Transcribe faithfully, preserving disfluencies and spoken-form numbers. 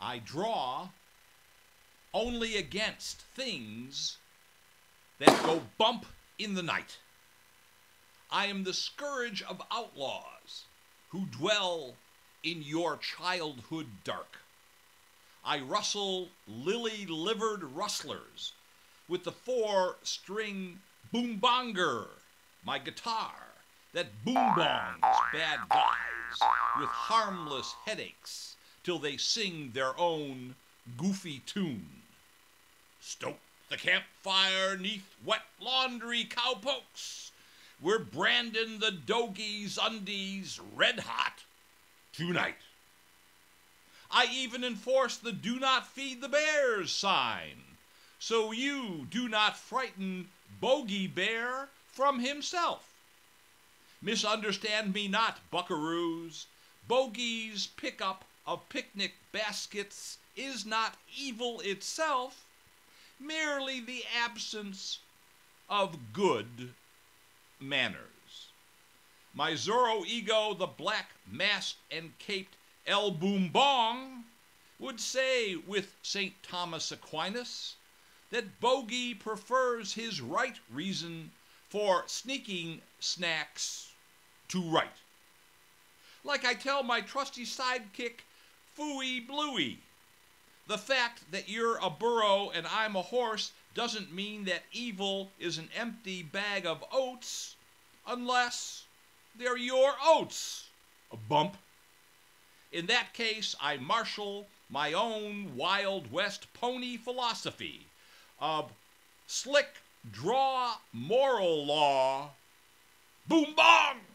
I draw only against things that go bump in the night. I am the scourge of outlaws who dwell in your childhood dark. I rustle lily-livered rustlers with the four-string boombonger, my guitar that boombongs bad guys with harmless headaches till they sing their own goofy tune. Stoke the campfire neath wet laundry cowpokes. We're branding the doggies' undies red hot tonight. I even enforce the do not feed the bears sign, so you do not frighten Bogey Bear from himself. Misunderstand me not, buckaroos. Bogey's pickup of picnic baskets is not evil itself, merely the absence of good manners. My Zorro ego, the black masked and caped El Boom Bong, would say with Saint Thomas Aquinas that Bogey prefers his right reason for sneaking snacks to right. Like I tell my trusty sidekick, Fooey Bluey, the fact that you're a burro and I'm a horse doesn't mean that evil is an empty bag of oats unless they're your oats. A bump. In that case, I marshal my own Wild West pony philosophy of slick draw moral law. Boom bong!